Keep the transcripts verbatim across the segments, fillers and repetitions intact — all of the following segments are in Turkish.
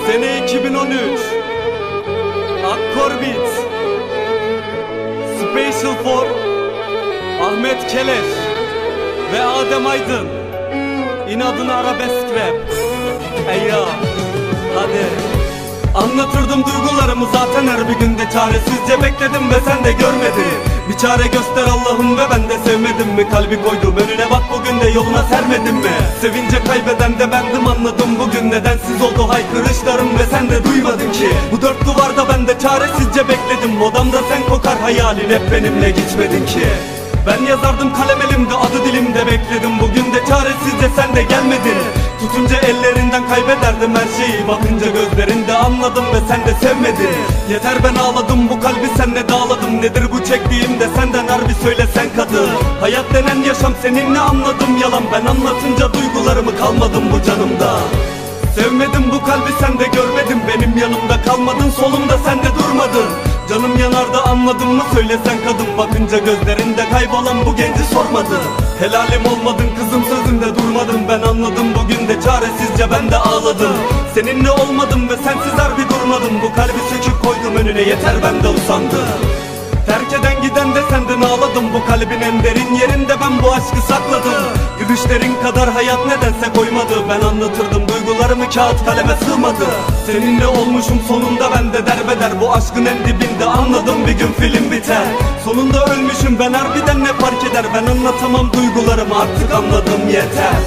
Sene iki bin on üç. Akkor Beats. Special for Ahmet Keleş ve Adem Aydın. İnadına arabesk rap. Eyya, hadi. Anlatırdım duygularımı zaten her bir günde. Çaresizce bekledim ve sen de görmedin. Bir çare göster Allah'ım ve ben de sevmedim mi? Kalbi koydum önüne bak bugün de yoluna sermedim mi? Sevince kaybeden de bendim, anladım bugün nedensiz oldu haykırışlarım ve sen de duymadın ki. Bu dört duvarda ben de çaresizce bekledim. Odamda sen kokar hayalin, hep benimle gitmedin ki. Ben yazardım kalem elimde, adı dilimde bekledim. Bugün de çaresizce sen de gelmedin. Tutunca ellerinden kaybederdim her şeyi. Bakınca gözlerinde anladım ve sen de sevmedin. Yeter ben ağladım, bu kalbi senle dağladım. Nedir bu çektiğim de senden harbi söyle sen kadın. Hayat denen yaşam seninle anladım yalan. Ben anlatınca duygularımı kalmadım bu canımda. Sevmedim bu kalbi sen de görmedin. Benim yanımda kalmadın, solumda sen de durmadın. Canım yanarda anladın mı söylesen kadın. Bakınca gözlerinde kaybolan bu genci sormadın. Helalim olmadın kızım, sözünde durmadın. Ben anladım bugün de çaresizce ben de ağladım. Seninle olmadım ve sensiz harbi durmadım. Bu kalbi söküp koydum önüne, yeter ben de usandım. Terk eden giden de senden ağladım. Bu kalbin en derin yerinde ben bu aşkı sakladım. Gülüşlerin kadar hayat nedense koymadı. Ben anlatırdım duygularımı, kağıt kaleme sığmadı. Seninle olmuşum sonunda ben de derbeder. Bu aşkın en dibinde anladım bir gün film biter. Sonunda ölmüşüm ben, harbiden ne fark eder? Ben anlatamam duygularımı, artık anladım yeter.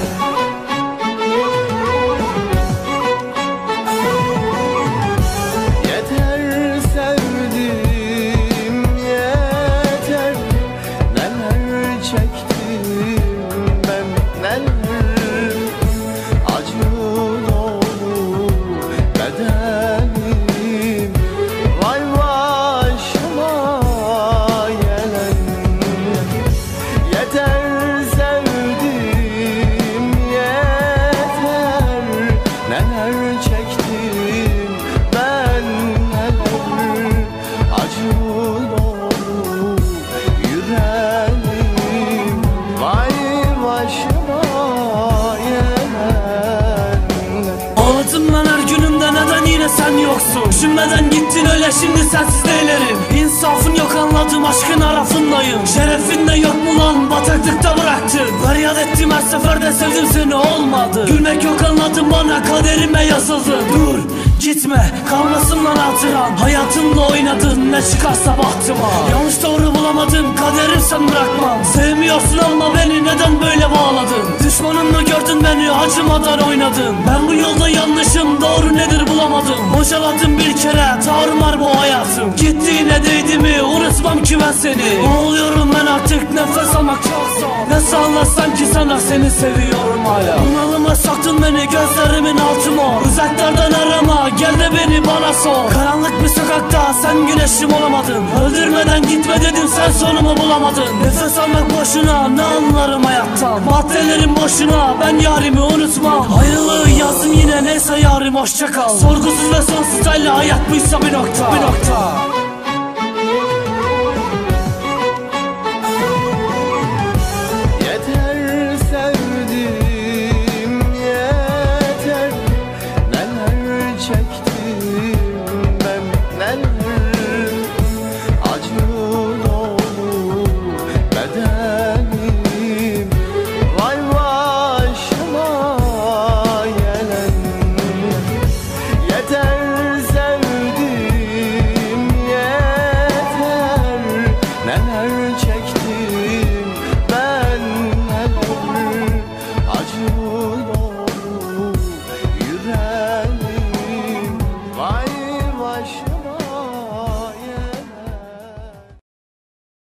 Ağladım lan her günümde, neden yine sen yoksun? Düşünmeden gittin öyle, şimdi sensiz neylerim? İnsafın yok, anladım aşkın arafındayım. Şerefin de yok mu lan, bataklıkta bıraktın. Feryat ettim her seferde, sevdim seni olmadı. Gülmek yok anladım, bana kaderime yazıldı. Dur gitme, kalmasın lan hatıran. Hayatımla oynadın, ne çıkarsa bahtıma. Yanlış doğru bulamadım, kaderim sen bırakmam. Sevmiyorsun ama beni neden böyle bağladın? Düşmanın mı gördün beni, acımadan oynadın. Ben bu yolda yanlışım, doğru nedir bulamadım. Boşaladım bir kere, tarumar bu hayatım. Gittiğine değdi mi, unutmam ki ben seni. Boğuluyorum ben artık, nefes almak çok zor. Nasıl anlatsam ki sana, seni seviyorum hala. Bunalıma saktın beni, gözlerimin altı mor. Uzaklardan arama, gel de beni bana sor. Karanlık bir sokakta sen güneşim olamadın. Öldürmeden gitme dedim, sen sonumu bulamadın. Nefes almak boşuna, ne anlarım hayattan. Maddelerim boşuna, ben yarimi unutmam. Ayrılığı yazdım yine, neyse yarim hoşça kal. Sorgusuz ve sonsuz hayat buysa bir nokta, bir nokta.